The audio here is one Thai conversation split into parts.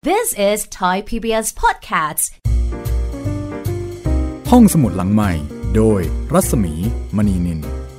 This is Thai PBS Podcast ห้องสมุดหลังใหม่โดยรัศมีมณีนิน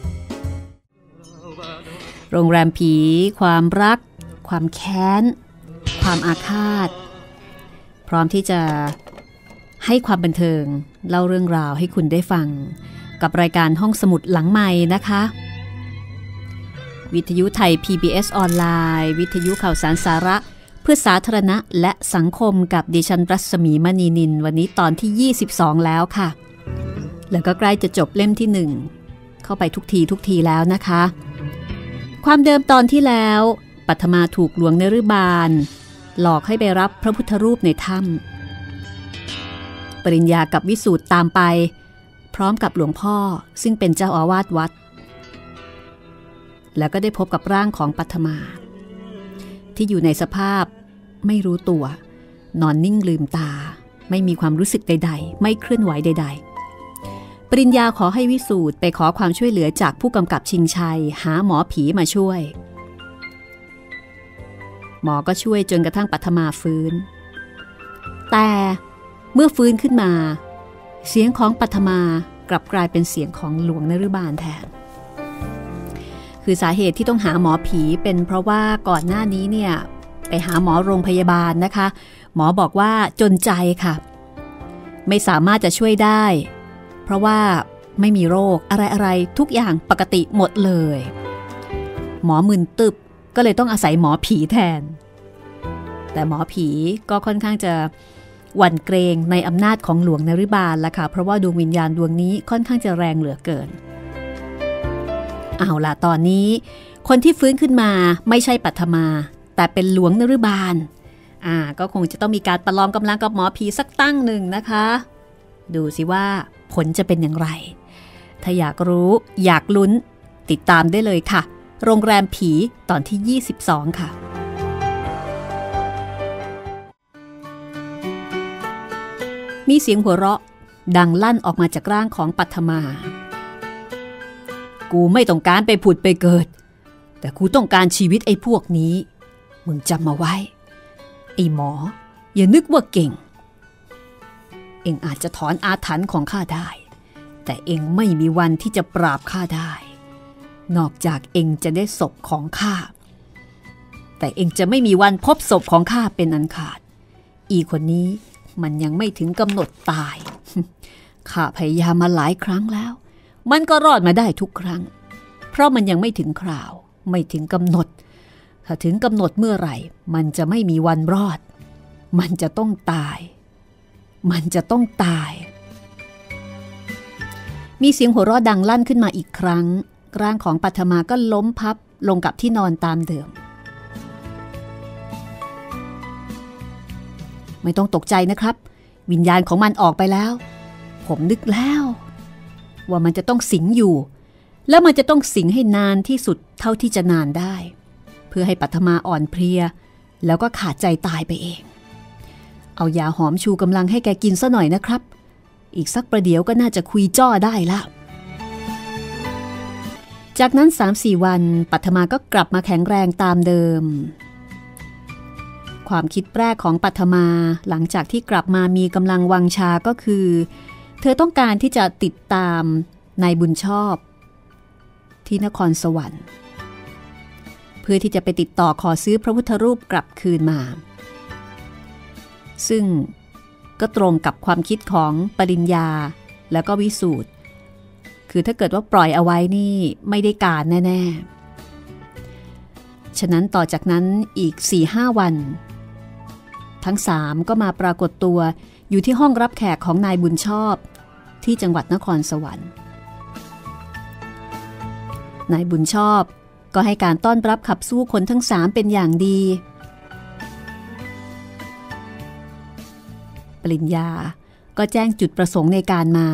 โรงแรมผีความรักความแค้นความอาฆาตพร้อมที่จะให้ความบันเทิงเล่าเรื่องราวให้คุณได้ฟังกับรายการห้องสมุดหลังใหม่นะคะวิทยุไทย PBS ออนไลน์วิทยุข่าวสารสาระเพื่อสาธารณะและสังคมกับดิฉันรัศมีมณีนินวันนี้ตอนที่22แล้วค่ะแล้วก็ใกล้จะจบเล่มที่1เข้าไปทุกทีแล้วนะคะความเดิมตอนที่แล้วปัทมาถูกหลวงนฤบาลหลอกให้ไปรับพระพุทธรูปในถ้ำปริญญากับวิสูตรตามไปพร้อมกับหลวงพ่อซึ่งเป็นเจ้าอาวาสวัดแล้วก็ได้พบกับร่างของปัทมาที่อยู่ในสภาพไม่รู้ตัวนอนนิ่งลืมตาไม่มีความรู้สึกใดๆไม่เคลื่อนไหวใดๆปริญญาขอให้วิสูตรไปขอความช่วยเหลือจากผู้กำกับชิงชัยหาหมอผีมาช่วยหมอก็ช่วยจนกระทั่งปัทมาฟื้นแต่เมื่อฟื้นขึ้นมาเสียงของปัทมากลับกลายเป็นเสียงของหลวงนฤบาลแทนคือสาเหตุที่ต้องหาหมอผีเป็นเพราะว่าก่อนหน้านี้เนี่ยไปหาหมอโรงพยาบาลนะคะหมอบอกว่าจนใจค่ะไม่สามารถจะช่วยได้เพราะว่าไม่มีโรคอะไรๆทุกอย่างปกติหมดเลยหมอมึนตึบก็เลยต้องอาศัยหมอผีแทนแต่หมอผีก็ค่อนข้างจะหวั่นเกรงในอำนาจของหลวงนฤบาลละค่ะเพราะว่าดวงวิญญาณดวงนี้ค่อนข้างจะแรงเหลือเกินเอาล่ะตอนนี้คนที่ฟื้นขึ้นมาไม่ใช่ปัทมาแต่เป็นหลวงนฤบาลก็คงจะต้องมีการประลองกำลังกับหมอผีสักตั้งหนึ่งนะคะดูสิว่าผลจะเป็นอย่างไรถ้าอยากรู้อยากลุ้นติดตามได้เลยค่ะโรงแรมผีตอนที่22ค่ะมีเสียงหัวเราะดังลั่นออกมาจากร่างของปัทมากูไม่ต้องการไปผุดไปเกิดแต่กูต้องการชีวิตไอ้พวกนี้มึงจำมาไว้ไอ้หมออย่านึกว่าเก่งเอ็งอาจจะถอนอาถรรพ์ของข้าได้แต่เอ็งไม่มีวันที่จะปราบข้าได้นอกจากเอ็งจะได้ศพของข้าแต่เอ็งจะไม่มีวันพบศพของข้าเป็นอันขาดอีคนนี้มันยังไม่ถึงกำหนดตายข้าพยายามมาหลายครั้งแล้วมันก็รอดมาได้ทุกครั้งเพราะมันยังไม่ถึงคราวไม่ถึงกำหนดถ้าถึงกำหนดเมื่อไหร่มันจะไม่มีวันรอดมันจะต้องตายมันจะต้องตายมีเสียงหัวเราะดังลั่นขึ้นมาอีกครั้งร่างของปัทมาก็ล้มพับลงกับที่นอนตามเดิมไม่ต้องตกใจนะครับวิญญาณของมันออกไปแล้วผมนึกแล้วว่ามันจะต้องสิงอยู่แล้วมันจะต้องสิงให้นานที่สุดเท่าที่จะนานได้เพื่อให้ปัทมาอ่อนเพลียแล้วก็ขาดใจตายไปเองเอายาหอมชูกำลังให้แกกินซะหน่อยนะครับอีกสักประเดี๋ยวก็น่าจะคุยจ้อได้ละจากนั้น 3-4 วันปัทมาก็กลับมาแข็งแรงตามเดิมความคิดแรกของปัทมาหลังจากที่กลับมามีกำลังวังชาก็คือเธอต้องการที่จะติดตามนายบุญชอบที่นครสวรรค์เพื่อที่จะไปติดต่อขอซื้อพระพุทธรูปกลับคืนมาซึ่งก็ตรงกับความคิดของปริญญาแล้วก็วิสูตรคือถ้าเกิดว่าปล่อยเอาไว้นี่ไม่ได้การแน่ๆฉะนั้นต่อจากนั้นอีก 4-5 วันทั้ง3ก็มาปรากฏตัวอยู่ที่ห้องรับแขกของนายบุญชอบที่จังหวัดนครสวรรค์นายบุญชอบก็ให้การต้อนรับขับสู้คนทั้ง3เป็นอย่างดีปริญญาก็แจ้งจุดประสงค์ในการมา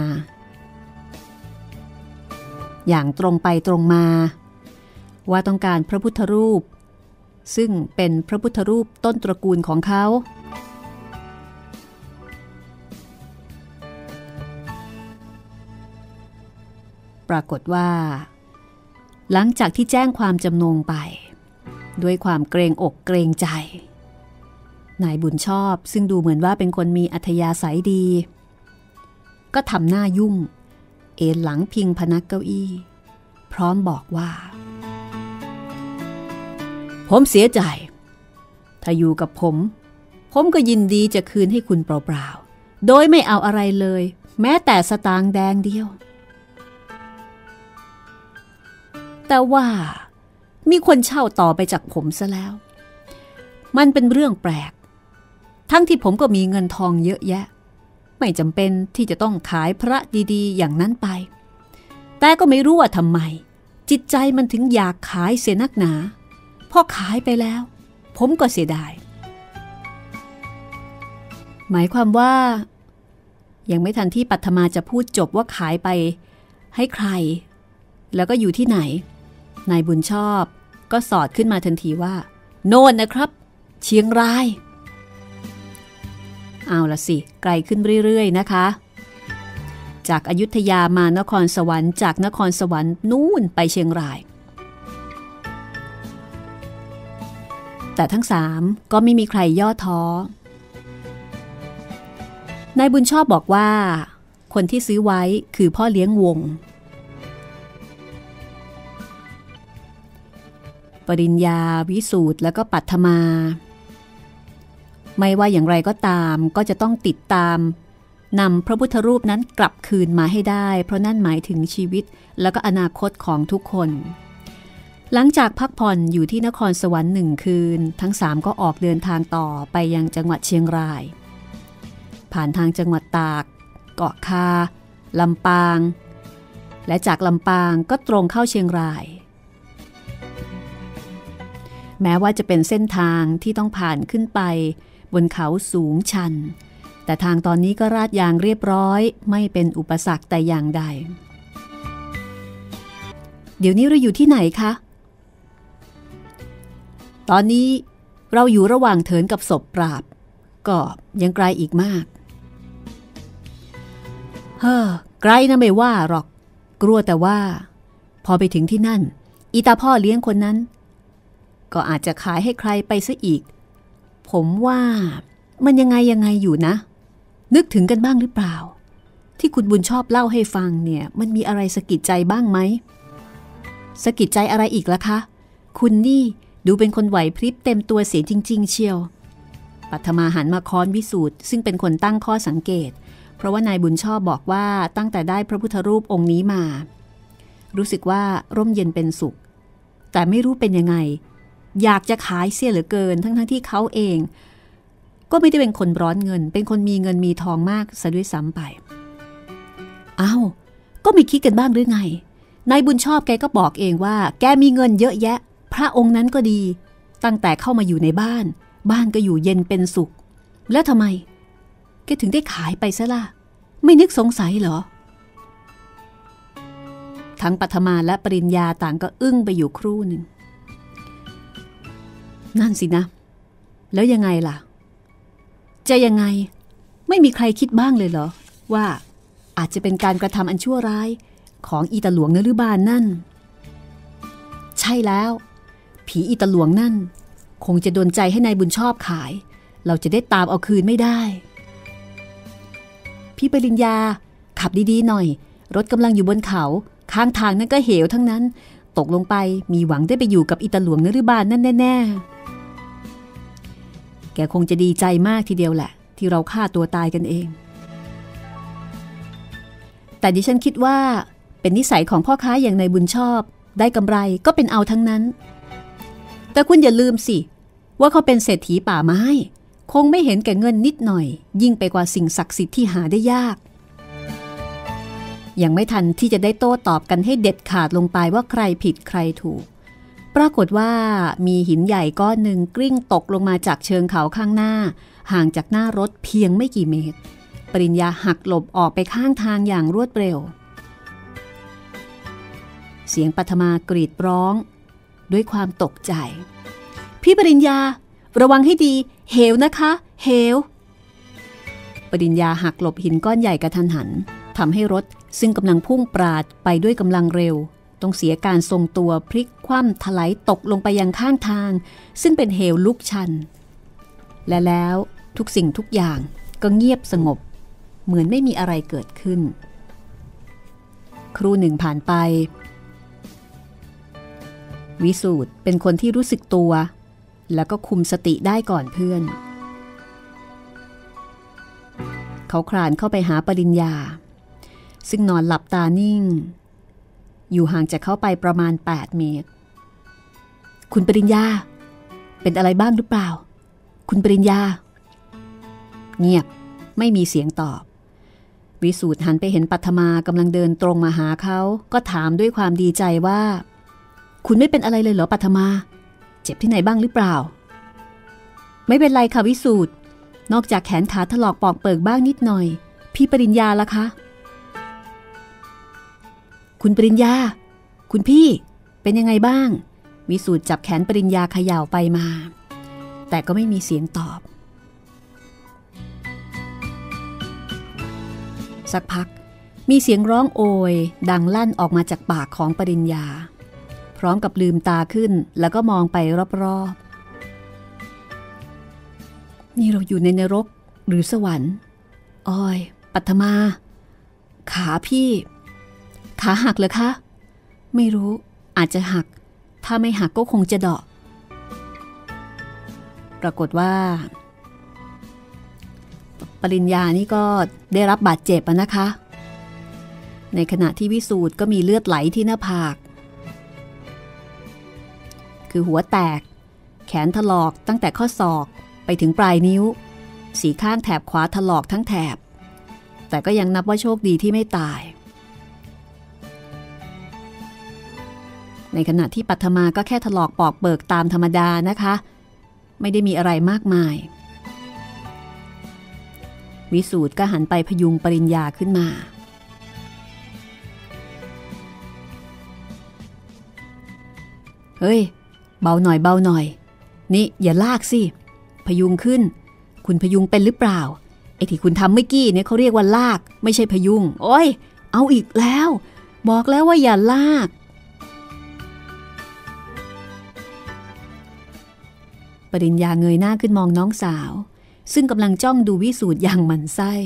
อย่างตรงไปตรงมาว่าต้องการพระพุทธรูปซึ่งเป็นพระพุทธรูปต้นตระกูลของเขาปรากฏว่าหลังจากที่แจ้งความจำนงไปด้วยความเกรงอกเกรงใจนายบุญชอบซึ่งดูเหมือนว่าเป็นคนมีอัธยาศัยดีก็ทำหน้ายุ่งเอนหลังพิงพนักเก้าอี้พร้อมบอกว่าผมเสียใจถ้าอยู่กับผมก็ยินดีจะคืนให้คุณเปล่าๆโดยไม่เอาอะไรเลยแม้แต่สตางค์แดงเดียวแต่ว่ามีคนเช่าต่อไปจากผมซะแล้วมันเป็นเรื่องแปลกทั้งที่ผมก็มีเงินทองเยอะแยะไม่จำเป็นที่จะต้องขายพระดีๆอย่างนั้นไปแต่ก็ไม่รู้ว่าทำไมจิตใจมันถึงอยากขายเสียนักหนาพอขายไปแล้วผมก็เสียดายหมายความว่ายังไม่ทันที่ปัทมาจะพูดจบว่าขายไปให้ใครแล้วก็อยู่ที่ไหนนายบุญชอบก็สอดขึ้นมาทันทีว่าโน่นนะครับเชียงรายเอาละสิไกลขึ้นเรื่อยๆนะคะจากอยุธยามานครสวรรค์จากนครสวรรค์นู่นไปเชียงรายแต่ทั้งสามก็ไม่มีใครย่อท้อนายบุญชอบบอกว่าคนที่ซื้อไว้คือพ่อเลี้ยงวงปริญญาวิสูตรแล้วก็ปัทมาไม่ว่าอย่างไรก็ตามก็จะต้องติดตามนำพระพุทธรูปนั้นกลับคืนมาให้ได้เพราะนั่นหมายถึงชีวิตแล้วก็อนาคตของทุกคนหลังจากพักผ่อนอยู่ที่นครสวรรค์1 คืนทั้ง3ก็ออกเดินทางต่อไปยังจังหวัดเชียงรายผ่านทางจังหวัดตากเกาะคาลำปางและจากลำปางก็ตรงเข้าเชียงรายแม้ว่าจะเป็นเส้นทางที่ต้องผ่านขึ้นไปบนเขาสูงชันแต่ทางตอนนี้ก็ราดยางเรียบร้อยไม่เป็นอุปสรรคแต่อย่างใดเดี๋ยวนี้เราอยู่ที่ไหนคะตอนนี้เราอยู่ระหว่างเถินกับศพปราบก็ยังไกลอีกมากไกลนะไม่ว่าหรอกกลัวแต่ว่าพอไปถึงที่นั่นอีตาพ่อเลี้ยงคนนั้นก็อาจจะขายให้ใครไปซะอีกผมว่ามันยังไงอยู่นะนึกถึงกันบ้างหรือเปล่าที่คุณบุญชอบเล่าให้ฟังเนี่ยมันมีอะไรสะกิดใจบ้างไหมสะกิดใจอะไรอีกล่ะคะคุณนี่ดูเป็นคนไหวพริบเต็มตัวเสียจริงๆเชียวปัทมาหันมาค้อนวิสูตรซึ่งเป็นคนตั้งข้อสังเกตเพราะว่านายบุญชอบบอกว่าตั้งแต่ได้พระพุทธรูปองค์นี้มารู้สึกว่าร่มเย็นเป็นสุขแต่ไม่รู้เป็นยังไงอยากจะขายเสียเหลือเกินทั้งที่เขาเองก็ไม่ได้เป็นคนร้อนเงินเป็นคนมีเงินมีทองมากซะด้วยซ้ำไปอ้าวก็ไม่คิดกันบ้างหรือไงนายบุญชอบแกก็บอกเองว่าแกมีเงินเยอะแยะพระองค์นั้นก็ดีตั้งแต่เข้ามาอยู่ในบ้านก็อยู่เย็นเป็นสุขแล้วทำไมแกถึงได้ขายไปซะล่ะไม่นึกสงสัยเหรอทั้งปัทมาและปริญญาต่างก็อึ้งไปอยู่ครู่หนึ่งนั่นสินะแล้วยังไงล่ะจะยังไงไม่มีใครคิดบ้างเลยเหรอว่าอาจจะเป็นการกระทำอันชั่วร้ายของอีตาหลวงนฤบาลนั่นใช่แล้วผีอีตาหลวงนั่นคงจะโดนใจให้นายบุญชอบขายเราจะได้ตามเอาคืนไม่ได้พี่ปริญญาขับดีๆหน่อยรถกำลังอยู่บนเขาข้างทางนั่นก็เหวทั้งนั้นตกลงไปมีหวังได้ไปอยู่กับอีตาหลวงนฤบาลนั่นแน่ๆแกคงจะดีใจมากทีเดียวแหละที่เราฆ่าตัวตายกันเองแต่ดิฉันคิดว่าเป็นนิสัยของพ่อค้าอย่างนายบุญชอบได้กำไรก็เป็นเอาทั้งนั้นแต่คุณอย่าลืมสิว่าเขาเป็นเศรษฐีป่าไม้คงไม่เห็นแก่เงินนิดหน่อยยิ่งไปกว่าสิ่งศักดิ์สิทธิ์ที่หาได้ยากยังไม่ทันที่จะได้โต้ตอบกันให้เด็ดขาดลงไปว่าใครผิดใครถูกปรากฏว่ามีหินใหญ่ก้อนหนึ่งกลิ้งตกลงมาจากเชิงเขาข้างหน้าห่างจากหน้ารถเพียงไม่กี่เมตรปริญญาหักหลบออกไปข้างทางอย่างรวดเร็วเสียงปัทมากรีดร้องด้วยความตกใจพี่ปริญญาระวังให้ดีเหวนะคะเหวปริญญาหักหลบหินก้อนใหญ่กระทันหันทำให้รถซึ่งกำลังพุ่งปราดไปด้วยกำลังเร็วต้องเสียการทรงตัวพลิกคว่ำถลายตกลงไปยังข้างทางซึ่งเป็นเหวลุกชันและแล้วทุกสิ่งทุกอย่างก็เงียบสงบเหมือนไม่มีอะไรเกิดขึ้นครู่หนึ่งผ่านไปวิสูตรเป็นคนที่รู้สึกตัวแล้วก็คุมสติได้ก่อนเพื่อนเขาคลานเข้าไปหาปริญญาซึ่งนอนหลับตานิ่งอยู่ห่างจากเขาไปประมาณ8 เมตรคุณปริญญาเป็นอะไรบ้างหรือเปล่าคุณปริญญาเงียบไม่มีเสียงตอบวิสูตรหันไปเห็นปัทมากำลังเดินตรงมาหาเขาก็ถามด้วยความดีใจว่าคุณไม่เป็นอะไรเลยเหรอปัทมาเจ็บที่ไหนบ้างหรือเปล่าไม่เป็นไรค่ะวิสูตรนอกจากแขนขาถลอกปอกเปิกบ้างนิดหน่อยพี่ปริญญาล่ะคะคุณปริญญาคุณพี่เป็นยังไงบ้างวิสูตรจับแขนปริญญาเขย่าไปมาแต่ก็ไม่มีเสียงตอบสักพักมีเสียงร้องโอยดังลั่นออกมาจากปากของปริญญาพร้อมกับลืมตาขึ้นแล้วก็มองไปรอบๆนี่เราอยู่ในนรกหรือสวรรค์อ้อยปัทมาขาพี่ขาหักเหรอคะไม่รู้อาจจะหักถ้าไม่หักก็คงจะเดาะปรากฏว่าปริญญานี่ก็ได้รับบาดเจ็บนะคะในขณะที่วิสูตรก็มีเลือดไหลที่หน้าผากคือหัวแตกแขนถลอกตั้งแต่ข้อศอกไปถึงปลายนิ้วสีข้างแถบขวาถลอกทั้งแถบแต่ก็ยังนับว่าโชคดีที่ไม่ตายในขณะที่ปัทมาก็แค่ถลอกปอกเบิกตามธรรมดานะคะไม่ได้มีอะไรมากมายวิสูตรก็หันไปพยุงปริญญาขึ้นมาเฮ้ยเบาหน่อยเบาหน่อยนี่อย่าลากสิพยุงขึ้นคุณพยุงเป็นหรือเปล่าไอ้ที่คุณทำเมื่อกี้เนี่ยเขาเรียกว่าลากไม่ใช่พยุงโอ้ยเอาอีกแล้วบอกแล้วว่าอย่าลากปริญญาเงยหน้าขึ้นมองน้องสาวซึ่งกำลังจ้องดูวิสูตรอย่างหมั่นไส้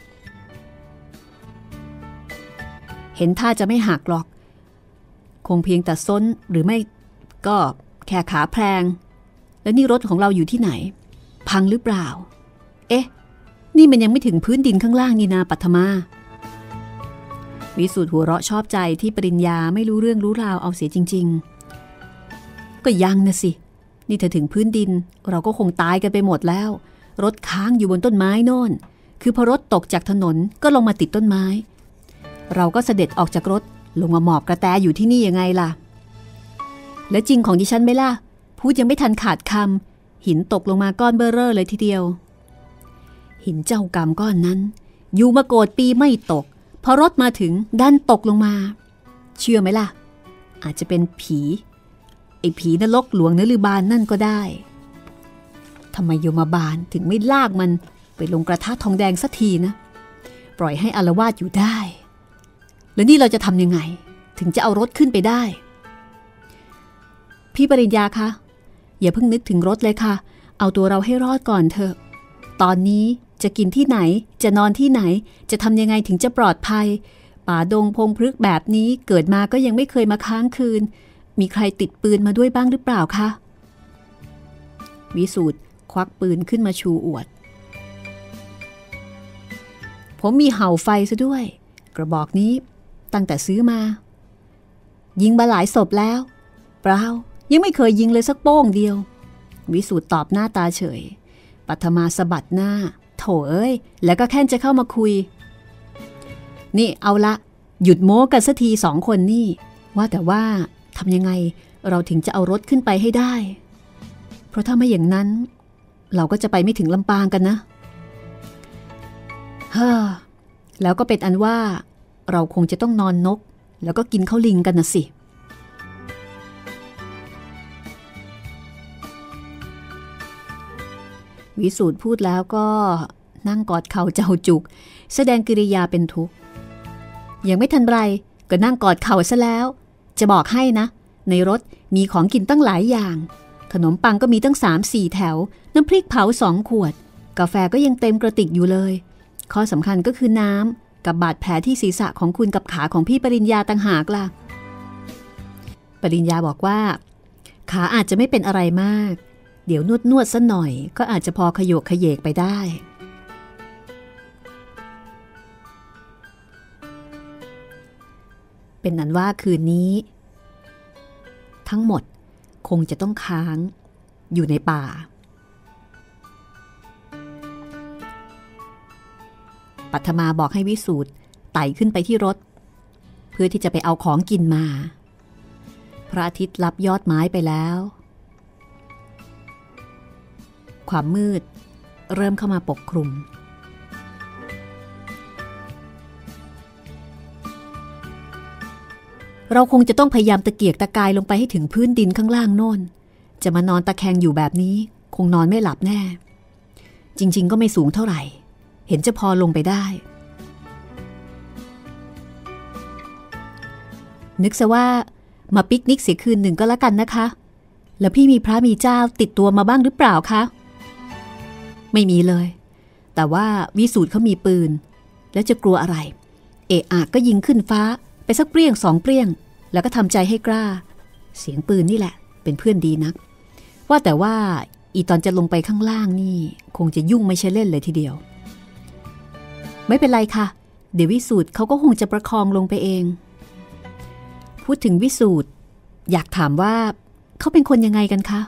เห็นท่าจะไม่หักหรอกคงเพียงแต่ส้นหรือไม่ก็แค่ขาแพลงแล้วนี่รถของเราอยู่ที่ไหนพังหรือเปล่าเอ๊ะนี่มันยังไม่ถึงพื้นดินข้างล่างนี่นาปัทมาวิสูตรหัวเราะชอบใจที่ปริญญาไม่รู้เรื่องรู้ราวเอาเสียจริงๆก็ยังนะสินี่ถ้าถึงพื้นดินเราก็คงตายกันไปหมดแล้วรถค้างอยู่บนต้นไม้โน่นคือพอรถตกจากถนนก็ลงมาติดต้นไม้เราก็เสด็จออกจากรถลงมาหมอบกระแตอยู่ที่นี่ยังไงล่ะและจริงของดิฉันไหมล่ะพูดยังไม่ทันขาดคำหินตกลงมาก้อนเบ้อเร่อเลยทีเดียวหินเจ้ากรรมก้อนนั้นอยู่มาโกรธปีไม่ตกพอรถมาถึงดันตกลงมาเชื่อไหมล่ะอาจจะเป็นผีไอ้ผีนรกหลวงนฤบาลนั่นก็ได้ทำไมโยมบาลถึงไม่ลากมันไปลงกระทะทองแดงสักทีนะปล่อยให้อาละวาดอยู่ได้แล้วนี่เราจะทำยังไงถึงจะเอารถขึ้นไปได้พี่ปริญญาคะอย่าเพิ่งนึกถึงรถเลยค่ะเอาตัวเราให้รอดก่อนเถอะตอนนี้จะกินที่ไหนจะนอนที่ไหนจะทำยังไงถึงจะปลอดภัยป่าดงพงพฤกษ์แบบนี้เกิดมาก็ยังไม่เคยมาค้างคืนมีใครติดปืนมาด้วยบ้างหรือเปล่าคะวิสูตรควักปืนขึ้นมาชูอวดผมมีเห่าไฟซะด้วยกระบอกนี้ตั้งแต่ซื้อมายิงมาหลายศพแล้วเปล่ายังไม่เคยยิงเลยสักโป้งเดียววิสูตรตอบหน้าตาเฉยปัทมาสะบัดหน้าโถเอ้ยแล้วก็แค่จะเข้ามาคุยนี่เอาละหยุดโม้กันสักที2 คนนี่ว่าแต่ว่าทำยังไงเราถึงจะเอารถขึ้นไปให้ได้เพราะถ้าไม่อย่างนั้นเราก็จะไปไม่ถึงลำปางกันนะแล้วก็เป็นอันว่าเราคงจะต้องนอนนกแล้วก็กินข้าวลิงกันนะสิวิสูตรพูดแล้วก็นั่งกอดเข่าเจ้าจุกแสดงกิริยาเป็นทุกข์ยังไม่ทันไรก็นั่งกอดเข่าซะแล้วจะบอกให้นะในรถมีของกินตั้งหลายอย่างขนมปังก็มีตั้ง 3-4 แถวน้ำพริกเผา2 ขวดกาแฟก็ยังเต็มกระติกอยู่เลยข้อสำคัญก็คือน้ำกับบาดแผลที่ศีรษะของคุณกับขาของพี่ปริญญาต่างหากล่ะปริญญาบอกว่าขาอาจจะไม่เป็นอะไรมากเดี๋ยวนวดซะหน่อยก็อาจจะพอขยโยกขยเยกไปได้เป็นนั้นว่าคืนนี้ทั้งหมดคงจะต้องค้างอยู่ในป่าปัทมาบอกให้วิสูตรไต่ขึ้นไปที่รถเพื่อที่จะไปเอาของกินมาพระอาทิตย์ลับยอดไม้ไปแล้วความมืดเริ่มเข้ามาปกคลุมเราคงจะต้องพยายามตะเกียกตะกายลงไปให้ถึงพื้นดินข้างล่างโน่นจะมานอนตะแคงอยู่แบบนี้คงนอนไม่หลับแน่จริงๆก็ไม่สูงเท่าไหร่เห็นจะพอลงไปได้นึกซะว่ามาปิกนิกเสียคืนหนึ่งก็แล้วกันนะคะแล้วพี่มีพระมีเจ้าติดตัวมาบ้างหรือเปล่าคะไม่มีเลยแต่ว่าวิสูตรเขามีปืนแล้วจะกลัวอะไรเอะอะก็ยิงขึ้นฟ้าไปสักเปรี้ยง2 เปรี้ยงแล้วก็ทำใจให้กล้าเสียงปืนนี่แหละเป็นเพื่อนดีนักว่าแต่ว่าอีตอนจะลงไปข้างล่างนี่คงจะยุ่งไม่ใช่เล่นเลยทีเดียวไม่เป็นไรค่ะเดี๋ยววิสูตรเขาก็คงจะประคองลงไปเองพูดถึงวิสูตรอยากถามว่าเขาเป็นคนยังไงกันคะ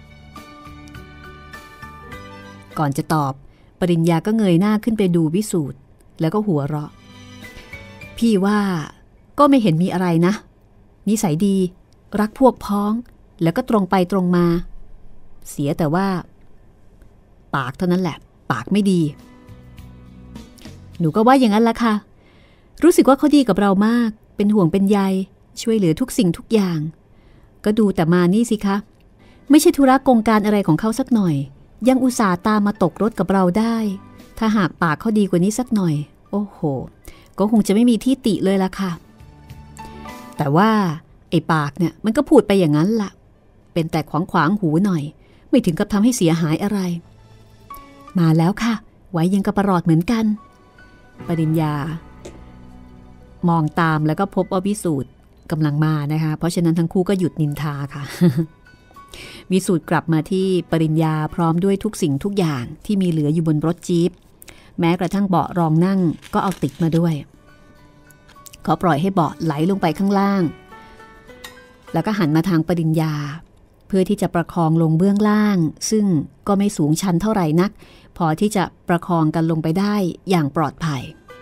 ก่อนจะตอบปริญญาก็เงยหน้าขึ้นไปดูวิสูตรแล้วก็หัวเราะพี่ว่าก็ไม่เห็นมีอะไรนะนิสัยดีรักพวกพ้องแล้วก็ตรงไปตรงมาเสียแต่ว่าปากเท่านั้นแหละปากไม่ดีหนูก็ว่าอย่างนั้นละค่ะรู้สึกว่าเขาดีกับเรามากเป็นห่วงเป็นใยช่วยเหลือทุกสิ่งทุกอย่างก็ดูแต่มานี่สิคะไม่ใช่ธุระกงการอะไรของเขาสักหน่อยยังอุตส่าห์ตามมาตกรถกับเราได้ถ้าหากปากเขาดีกว่านี้สักหน่อยโอ้โหก็คงจะไม่มีที่ติเลยละค่ะแต่ว่าไอ้ปากเนี่ยมันก็พูดไปอย่างนั้นล่ะเป็นแต่ขวางหูหน่อยไม่ถึงกับทำให้เสียหายอะไรมาแล้วค่ะไว้ยังกระปรอดเหมือนกันปริญญามองตามแล้วก็พบว่าวิสูตรกำลังมานะคะเพราะฉะนั้นทั้งคู่ก็หยุดนินทาค่ะ วิสูตรกลับมาที่ปริญญาพร้อมด้วยทุกสิ่งทุกอย่างที่มีเหลืออยู่บนรถจี๊ปแม้กระทั่งเบาะรองนั่งก็เอาติดมาด้วยเขาปล่อยให้เบาะไหลลงไปข้างล่างแล้วก็หันมาทางปริญญาเพื่อที่จะประคองลงเบื้องล่างซึ่งก็ไม่สูงชันเท่าไหร่นักพอที่จะประคองกันลงไปได้อย่างปลอดภัย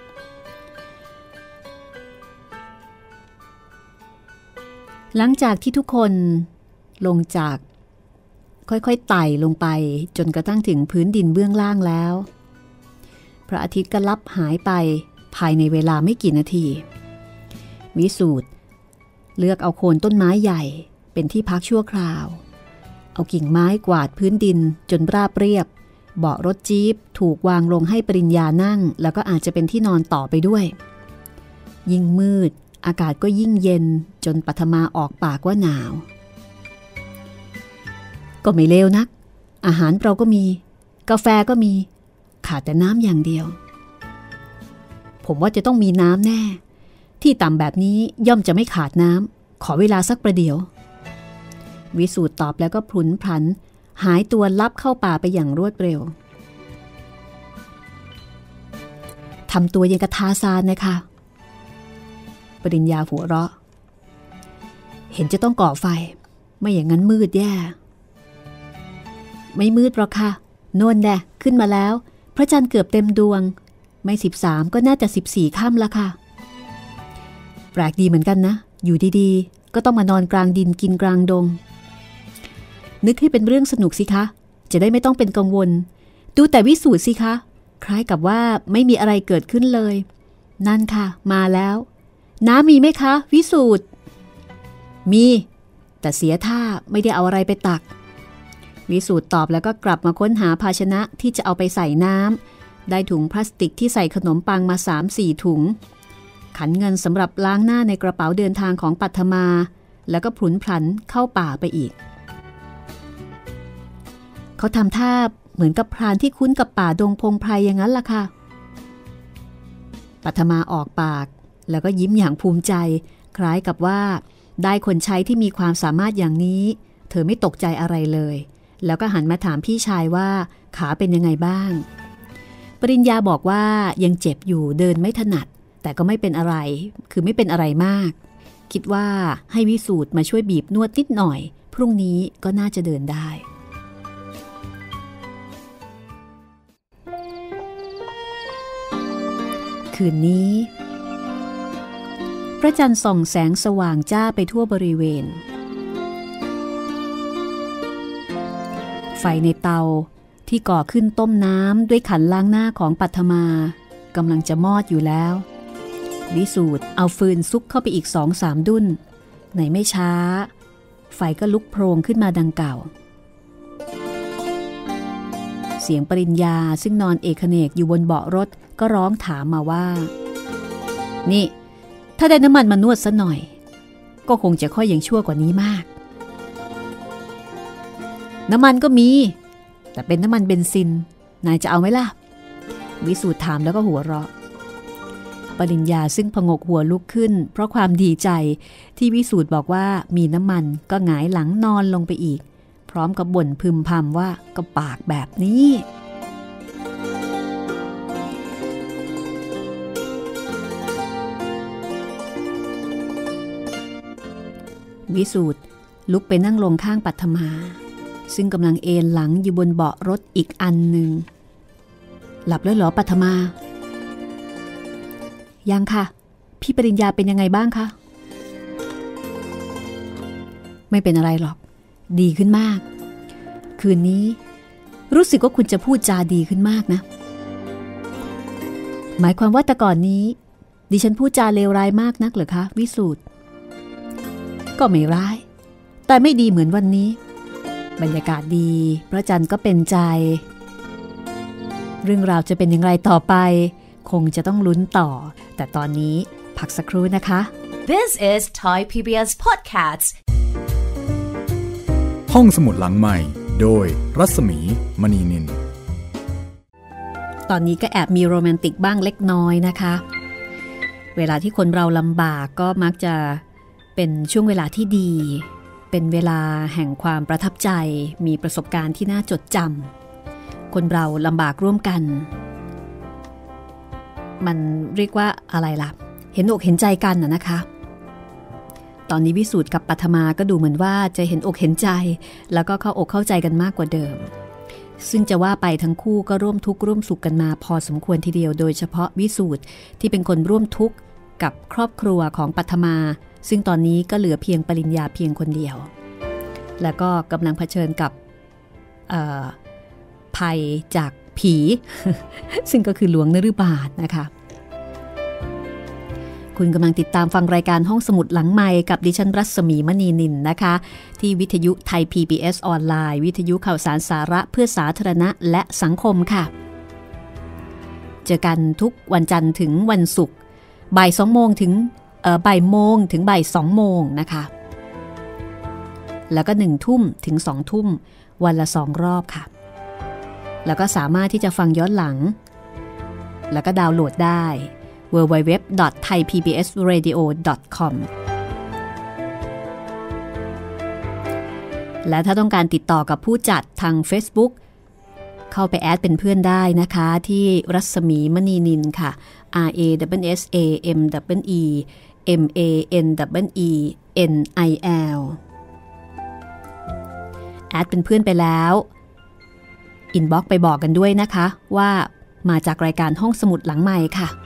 หลังจากที่ทุกคนลงจากค่อยๆไต่ลงไปจนกระทั่งถึงพื้นดินเบื้องล่างแล้วพระอาทิตย์ก็ลับหายไปภายในเวลาไม่กี่นาทีวิสูตรเลือกเอาโคนต้นไม้ใหญ่เป็นที่พักชั่วคราวเอากิ่งไม้กวาดพื้นดินจนราบเรียบเบาะรถจี๊ปถูกวางลงให้ปริญญานั่งแล้วก็อาจจะเป็นที่นอนต่อไปด้วยยิ่งมืดอากาศก็ยิ่งเย็นจนปัทมาออกปากว่าหนาวก็ไม่เลวนักอาหารเราก็มีกาแฟก็มีขาดแต่น้ำอย่างเดียวผมว่าจะต้องมีน้ำแน่ที่ต่ำแบบนี้ย่อมจะไม่ขาดน้ำขอเวลาสักประเดี๋ยววิสูตรตอบแล้วก็พลุนพลันหายตัวลับเข้าป่าไปอย่างรวดเร็วทำตัวยังกระทาซานนะคะปริญญาหัวเราะเห็นจะต้องก่อไฟไม่อย่างนั้นมืดแย่ไม่มืดหรอกค่ะโน่นแน่ขึ้นมาแล้วพระจันทร์เกือบเต็มดวงไม่13ก็น่าจะ14ค่ำละค่ะแปลกดีเหมือนกันนะอยู่ดีๆก็ต้องมานอนกลางดินกินกลางดงนึกให้เป็นเรื่องสนุกสิคะจะได้ไม่ต้องเป็นกังวลดูแต่วิสูตรสิคะคล้ายกับว่าไม่มีอะไรเกิดขึ้นเลยนั่นค่ะมาแล้วน้ำมีไหมคะวิสูตรมีแต่เสียท่าไม่ได้เอาอะไรไปตักวิสูตรตอบแล้วก็กลับมาค้นหาภาชนะที่จะเอาไปใส่น้ำได้ถุงพลาสติกที่ใส่ขนมปังมา 3-4 ถุงขันเงินสำหรับล้างหน้าในกระเป๋าเดินทางของปัทมาแล้วก็พลุนพลันเข้าป่าไปอีกเขาทำท่าเหมือนกับพรานที่คุ้นกับป่าดงพงไพรอย่างนั้นล่ะค่ะปัทมาออกปากแล้วก็ยิ้มอย่างภูมิใจคล้ายกับว่าได้คนใช้ที่มีความสามารถอย่างนี้เธอไม่ตกใจอะไรเลยแล้วก็หันมาถามพี่ชายว่าขาเป็นยังไงบ้างปริญญาบอกว่ายังเจ็บอยู่เดินไม่ถนัดแต่ก็ไม่เป็นอะไรคือไม่เป็นอะไรมากคิดว่าให้วิสูตรมาช่วยบีบนวดนิดหน่อยพรุ่งนี้ก็น่าจะเดินได้คืนนี้พระจันทร์ส่องแสงสว่างจ้าไปทั่วบริเวณไฟในเตาที่ก่อขึ้นต้มน้ำด้วยขันล้างหน้าของปัทมากำลังจะมอดอยู่แล้ววิสูตรเอาฟืนซุกเข้าไปอีก 2-3 ดุ้นในไม่ช้าไฟก็ลุกโพลงขึ้นมาดังเก่าเสียงปริญญาซึ่งนอนเอกเนกอยู่บนเบาะรถก็ร้องถามมาว่านี่ถ้าได้น้ำมันมานวดซะหน่อยก็คงจะค่อยยังชั่วกว่านี้มากน้ำมันก็มีแต่เป็นน้ำมันเบนซินนายจะเอาไหมล่ะวิสูตรถามแล้วก็หัวเราะปริญญาซึ่งผงกหัวลุกขึ้นเพราะความดีใจที่วิสูตรบอกว่ามีน้ำมันก็หงายหลังนอนลงไปอีกพร้อมกับบ่นพึมพำว่าก็ปากแบบนี้วิสูตรลุกไปนั่งลงข้างปัทมาซึ่งกำลังเอนหลังอยู่บนเบาะรถอีกอันหนึ่งหลับแล้วเหรอปัทมายังค่ะพี่ปริญญาเป็นยังไงบ้างคะไม่เป็นอะไรหรอกดีขึ้นมากคืนนี้รู้สึกว่าคุณจะพูดจาดีขึ้นมากนะหมายความว่าแต่ก่อนนี้ดิฉันพูดจาเลวร้ายมากนักเหรอคะวิสูตรก็ไม่ร้ายแต่ไม่ดีเหมือนวันนี้บรรยากาศดีพระจันทร์ก็เป็นใจเรื่องราวจะเป็นอย่างไรต่อไปคงจะต้องลุ้นต่อแต่ตอนนี้พักสักครู่นะคะ This is Thai PBS Podcast ห้องสมุดหลังใหม่โดยรัศมีมณีนินตอนนี้ก็แอบมีโรแมนติกบ้างเล็กน้อยนะคะเวลาที่คนเราลำบากก็มักจะเป็นช่วงเวลาที่ดีเป็นเวลาแห่งความประทับใจมีประสบการณ์ที่น่าจดจำคนเราลำบากร่วมกันมันเรียกว่าอะไรล่ะเห็นอกเห็นใจกันนะคะตอนนี้วิสูตรกับปัทมาก็ดูเหมือนว่าจะเห็นอกเห็นใจแล้วก็เข้าอกเข้าใจกันมากกว่าเดิมซึ่งจะว่าไปทั้งคู่ก็ร่วมทุกข์ร่วมสุขกันมาพอสมควรทีเดียวโดยเฉพาะวิสูตรที่เป็นคนร่วมทุกข์กับครอบครัวของปัทมาซึ่งตอนนี้ก็เหลือเพียงปริญญาเพียงคนเดียวแล้วก็กำลังเผชิญกับภัยจากผี ซึ่งก็คือหลวงนฤบาศนะคะคุณกำลังติดตามฟังรายการห้องสมุดหลังไมค์กับดิฉันรัศมีมณีนินนะคะที่วิทยุไทย PBS ออนไลน์วิทยุข่าวสารสาระเพื่อสาธารณะและสังคมค่ะเจอกันทุกวันจันทร์ถึงวันศุกร์บ่าย2 โมงถึงบ่ายโมงถึงบ่าย2 โมงนะคะแล้วก็1 ทุ่มถึง2 ทุ่มวันละ2 รอบค่ะแล้วก็สามารถที่จะฟังย้อนหลังแล้วก็ดาวน์โหลดได้ www.thaipbsradio.com และถ้าต้องการติดต่อกับผู้จัดทาง Facebook เข้าไปแอดเป็นเพื่อนได้นะคะที่รัศมีมณีนินค่ะ RASAMEMANENIL แอดเป็นเพื่อนไปแล้วอินบ็อกซ์ไปบอกกันด้วยนะคะว่ามาจากรายการห้องสมุดหลังไมค์ค่ะ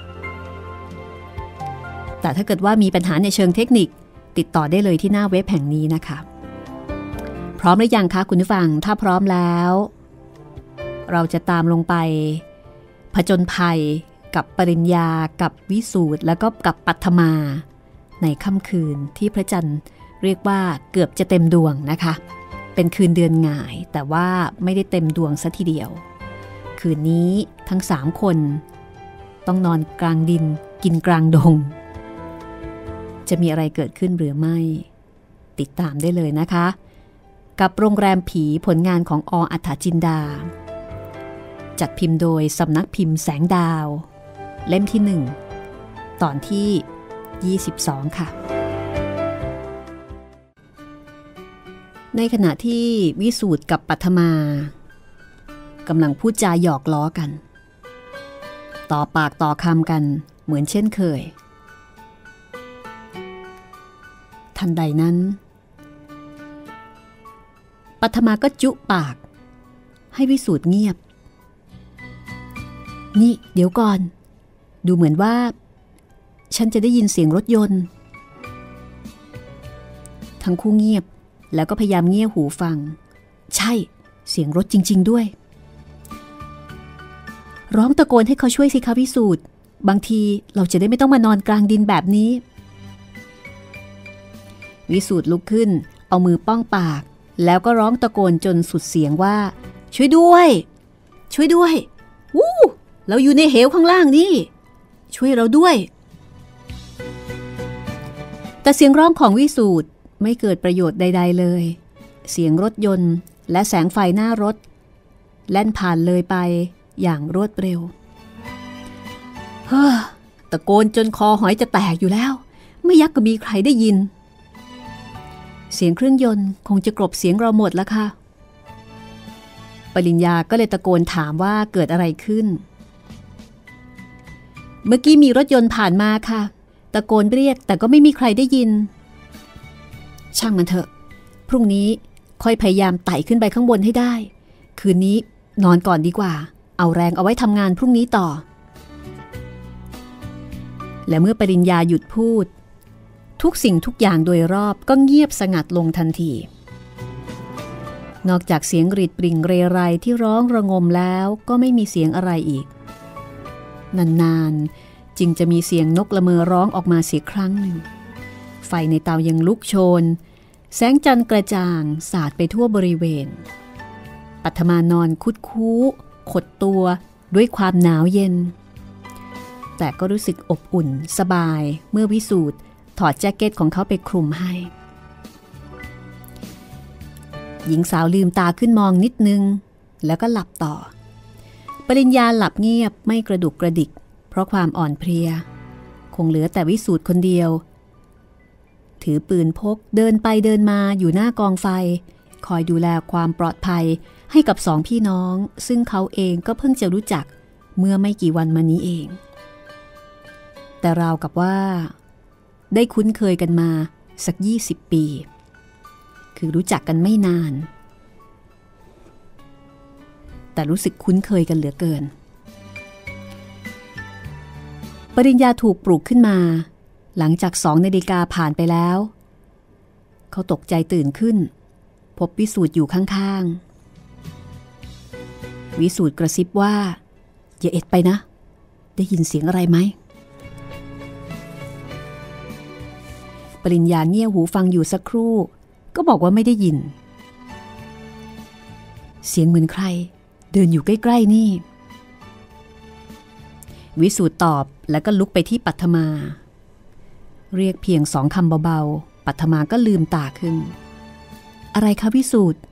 แต่ถ้าเกิดว่ามีปัญหาในเชิงเทคนิคติดต่อได้เลยที่หน้าเว็บแห่งนี้นะคะพร้อมหรือยังคะคุณผู้ฟังถ้าพร้อมแล้วเราจะตามลงไปผจญภัยกับปริญญากับวิสูตรแล้วก็กับปัทมาในค่ำคืนที่พระจันทร์เรียกว่าเกือบจะเต็มดวงนะคะเป็นคืนเดือนง่ายแต่ว่าไม่ได้เต็มดวงซะทีเดียวคืนนี้ทั้ง3 คนต้องนอนกลางดินกินกลางดงจะมีอะไรเกิดขึ้นหรือไม่ติดตามได้เลยนะคะกับโรงแรมผีผลงานของอ.อัฏฐจินดาจัดพิมพ์โดยสำนักพิมพ์แสงดาวเล่มที่1ตอนที่22ค่ะในขณะที่วิสูตรกับปัทมากำลังพูดจาหยอกล้อกันต่อปากต่อคำกันเหมือนเช่นเคยทันใดนั้นปัทมาก็จุปากให้วิสูตรเงียบนี่เดี๋ยวก่อนดูเหมือนว่าฉันจะได้ยินเสียงรถยนต์ทั้งคู่เงียบแล้วก็พยายามเงี่ยหูฟังใช่เสียงรถจริงๆด้วยร้องตะโกนให้เขาช่วยสิคะวิสูตรบางทีเราจะได้ไม่ต้องมานอนกลางดินแบบนี้วิสูตรลุกขึ้นเอามือป้องปากแล้วก็ร้องตะโกนจนสุดเสียงว่าช่วยด้วยช่วยด้วยวู้เราอยู่ในเหวข้างล่างนี่ช่วยเราด้วยแต่เสียงร้องของวิสูตรไม่เกิดประโยชน์ใดๆเลยเสียงรถยนต์และแสงไฟหน้ารถแล่นผ่านเลยไปอย่างรวดเร็วเฮ้อตะโกนจนคอหอยจะแตกอยู่แล้วไม่ยักก็มีใครได้ยินเสียงเครื่องยนต์คงจะกลบเสียงเราหมดแล้วค่ะปริญญาก็เลยตะโกนถามว่าเกิดอะไรขึ้นเมื่อกี้มีรถยนต์ผ่านมาค่ะตะโกนเรียกแต่ก็ไม่มีใครได้ยินช่างมันเถอะพรุ่งนี้ค่อยพยายามไต่ขึ้นไปข้างบนให้ได้คืนนี้นอนก่อนดีกว่าเอาแรงเอาไว้ทำงานพรุ่งนี้ต่อและเมื่อปริญญาหยุดพูดทุกสิ่งทุกอย่างโดยรอบก็เงียบสงัดลงทันทีนอกจากเสียงกรีดปริ่งเรไรที่ร้องระงมแล้วก็ไม่มีเสียงอะไรอีกนานๆจึงจะมีเสียงนกละเมอร้องออกมาเสียครั้งหนึ่งไฟในเตายังลุกโชนแสงจันทร์กระจ่างสาดไปทั่วบริเวณปัทมานอนคุดคู้ขดตัวด้วยความหนาวเย็นแต่ก็รู้สึกอบอุ่นสบายเมื่อวิสูตรถอดแจ็คเก็ตของเขาไปคลุมให้หญิงสาวลืมตาขึ้นมองนิดนึงแล้วก็หลับต่อปริญญาหลับเงียบไม่กระดุกกระดิกเพราะความอ่อนเพลียคงเหลือแต่วิสูตรคนเดียวถือปืนพกเดินไปเดินมาอยู่หน้ากองไฟคอยดูแลความปลอดภัยให้กับสองพี่น้องซึ่งเขาเองก็เพิ่งจะรู้จักเมื่อไม่กี่วันมานี้เองแต่ราวกับว่าได้คุ้นเคยกันมาสัก20 ปีคือรู้จักกันไม่นานแต่รู้สึกคุ้นเคยกันเหลือเกินปริญญาถูกปลุกขึ้นมาหลังจาก2 นาฬิกาผ่านไปแล้วเขาตกใจตื่นขึ้นพบวิสูตรอยู่ข้างๆวิสูตรกระซิบว่าอย่าเอ็ดไปนะได้ยินเสียงอะไรไหมปริญญาเงี่ยหูฟังอยู่สักครู่ก็บอกว่าไม่ได้ยินเสียงเหมือนใครเดินอยู่ใกล้ๆนี่วิสูตรตอบแล้วก็ลุกไปที่ปัทมาเรียกเพียง2 คำเบาๆปัทมาก็ลืมตาขึ้นอะไรคะวิสูตร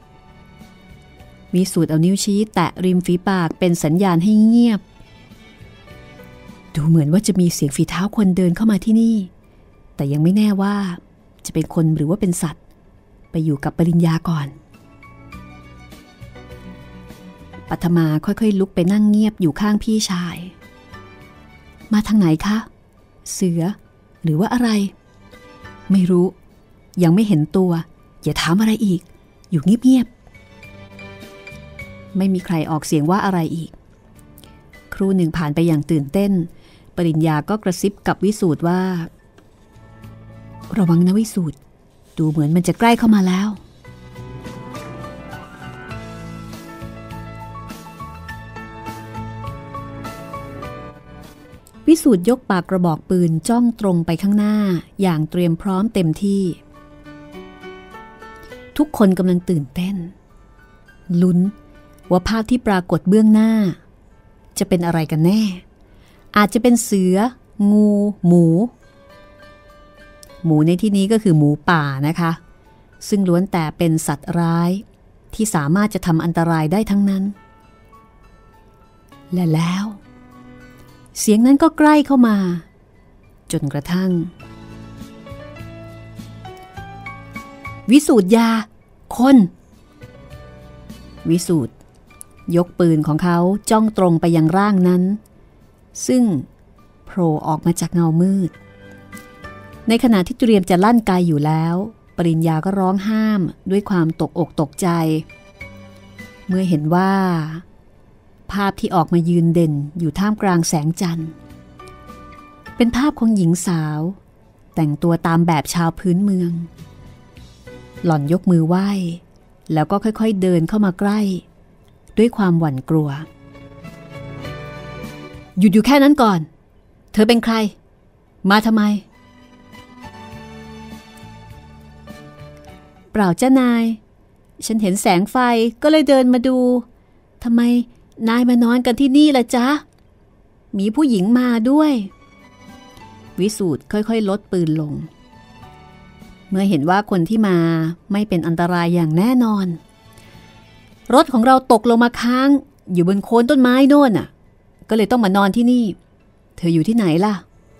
เอานิ้วชี้แตะริมฝีปากเป็นสัญญาณให้เงียบดูเหมือนว่าจะมีเสียงฝีเท้าคนเดินเข้ามาที่นี่แต่ยังไม่แน่ว่าจะเป็นคนหรือว่าเป็นสัตว์ไปอยู่กับปริญญาก่อนปัทมาค่อยๆลุกไปนั่งเงียบอยู่ข้างพี่ชายมาทางไหนคะเสือหรือว่าอะไรไม่รู้ยังไม่เห็นตัวอย่าถามอะไรอีกอยู่เงียบๆไม่มีใครออกเสียงว่าอะไรอีกครู่หนึ่งผ่านไปอย่างตื่นเต้นปริญญาก็กระซิบกับวิสูตรว่าระวังนะวิสูตรดูเหมือนมันจะใกล้เข้ามาแล้ววิสูตรยกปากกระบอกปืนจ้องตรงไปข้างหน้าอย่างเตรียมพร้อมเต็มที่ทุกคนกำลังตื่นเต้นลุ้นว่าภาพที่ปรากฏเบื้องหน้าจะเป็นอะไรกันแน่อาจจะเป็นเสืองูหมูในที่นี้ก็คือหมูป่านะคะซึ่งล้วนแต่เป็นสัตว์ร้ายที่สามารถจะทำอันตรายได้ทั้งนั้นและแล้วเสียงนั้นก็ใกล้เข้ามาจนกระทั่งวิสูตรยาคนวิสูตรยกปืนของเขาจ้องตรงไปยังร่างนั้นซึ่งโผล่ออกมาจากเงามืดในขณะที่เตรียมจะลั่นไกอยู่แล้วปริญญาก็ร้องห้ามด้วยความตกอกตกใจเมื่อเห็นว่าภาพที่ออกมายืนเด่นอยู่ท่ามกลางแสงจันทร์เป็นภาพของหญิงสาวแต่งตัวตามแบบชาวพื้นเมืองหล่อนยกมือไหว้แล้วก็ค่อยๆเดินเข้ามาใกล้ด้วยความหวั่นกลัวหยุดอยู่แค่นั้นก่อนเธอเป็นใครมาทำไมเปล่าจ้านายฉันเห็นแสงไฟก็เลยเดินมาดูทำไมนายมานอนกันที่นี่ล่ะจ๊ะมีผู้หญิงมาด้วยวิสูตรค่อยๆลดปืนลงเมื่อเห็นว่าคนที่มาไม่เป็นอันตรายอย่างแน่นอนรถของเราตกลงมาค้างอยู่บนโคนต้นไม้โน่นน่ะก็เลยต้องมานอนที่นี่เธออยู่ที่ไหนล่ะ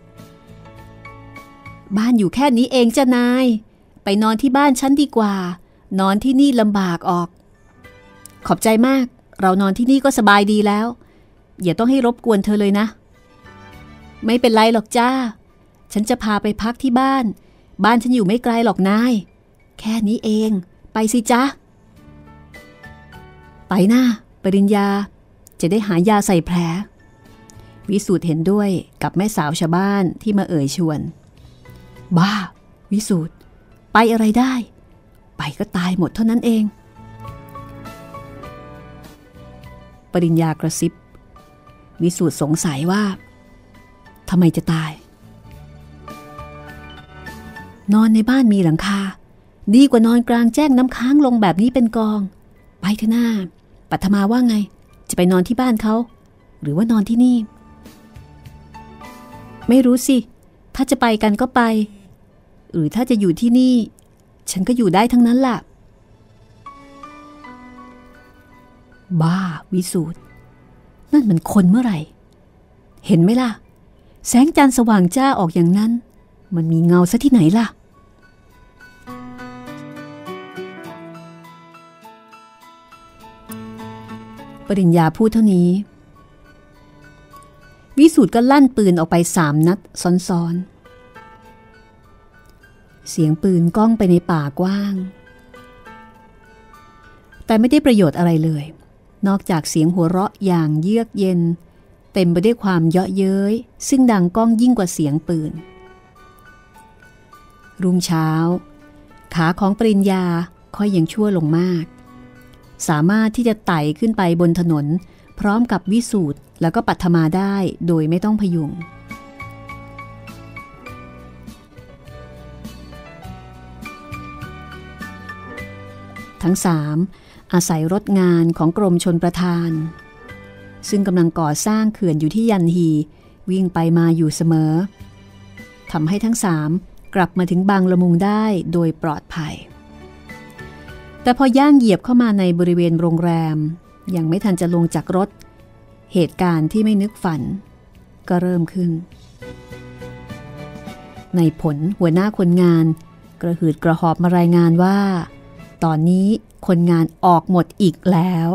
บ้านอยู่แค่นี้เองจ้านายไปนอนที่บ้านฉันดีกว่านอนที่นี่ลำบากออกขอบใจมากเรานอนที่นี่ก็สบายดีแล้วอย่าต้องให้รบกวนเธอเลยนะไม่เป็นไรหรอกจ้าฉันจะพาไปพักที่บ้านฉันอยู่ไม่ไกลหรอกนายแค่นี้เองไปสิจ๊ะไปหน้าปริญญาจะได้หายาใส่แผลวิสูตรเห็นด้วยกับแม่สาวชาวบ้านที่มาเอ่ยชวนบ้าวิสูตรไปอะไรได้ไปก็ตายหมดเท่านั้นเองปริญญากระซิบวิสูตรสงสัยว่าทำไมจะตายนอนในบ้านมีหลังคาดีกว่านอนกลางแจ้งน้ำค้างลงแบบนี้เป็นกองไปเถอะหน้าปัทมาว่าไงจะไปนอนที่บ้านเขาหรือว่านอนที่นี่ไม่รู้สิถ้าจะไปกันก็ไปหรือถ้าจะอยู่ที่นี่ฉันก็อยู่ได้ทั้งนั้นล่ะบ้าวิสูตรนั่นมันคนเมื่อไหร่เห็นไหมล่ะแสงจันทร์สว่างจ้าออกอย่างนั้นมันมีเงาซะที่ไหนล่ะปริญญาพูดเท่านี้วิสูตรก็ลั่นปืนออกไป3 นัดซ้อนๆเสียงปืนก้องไปในป่ากว้างแต่ไม่ได้ประโยชน์อะไรเลยนอกจากเสียงหัวเราะอย่างเยือกเย็นเต็มไปด้วยความเยาะเย้ยซึ่งดังก้องยิ่งกว่าเสียงปืนรุ่งเช้าขาของปริญญาค่อยยังชั่วลงมากสามารถที่จะไต่ขึ้นไปบนถนนพร้อมกับวิสูตรแล้วก็ปัทมาได้โดยไม่ต้องพยุงทั้ง3อาศัยรถงานของกรมชลประทานซึ่งกำลังก่อสร้างเขื่อนอยู่ที่ยันฮีวิ่งไปมาอยู่เสมอทำให้ทั้ง3กลับมาถึงบางละมุงได้โดยปลอดภัยแต่พอย่างเหยียบเข้ามาในบริเวณโรงแรมยังไม่ทันจะลงจากรถเหตุการณ์ที่ไม่นึกฝันก็เริ่มขึ้นในผลหัวหน้าคนงานกระหืดกระหอบมารายงานว่าตอนนี้คนงานออกหมดอีกแล้ว